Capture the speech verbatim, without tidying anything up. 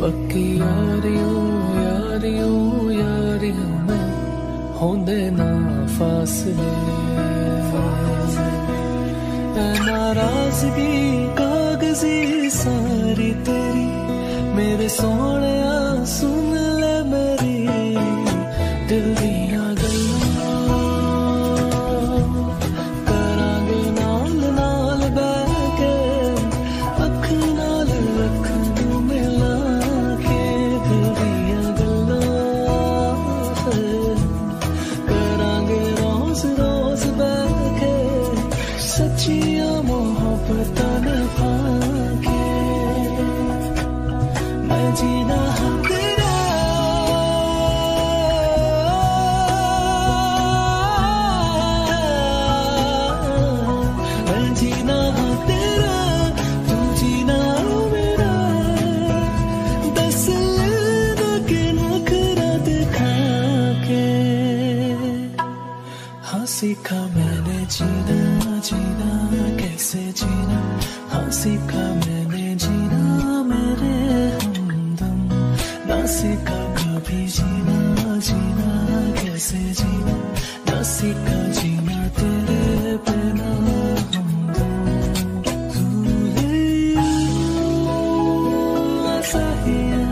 पक्की यारियों यारियों यारियों में होंदे ना फासले, नाराजगी कागजी सारी तेरी, मेरे सोने सुन ले मेरी दिल दियां गल्लां, करांगे नाल नाल बैठ के अख नाल अख नूं मिला के, दिल दियां गल्लां करांगे रोज रोज बैठ के, सच्चियां मोहब्बतां निभा के, मैं जीना हाँ तेरा, मैं जीना हाँ तेरा, तू जीना मेरा, दस लेना के नखरा दिखा के, हाँ सीखा मैंने जीना जीना कैसे जीना, हाँ सीखा मैंने जीना मेरे हमदम, ना सीखा कभी जीना जीना कैसे जीना, ना सीखा जीना तेरे बिना हमदम, ऐसा ही है।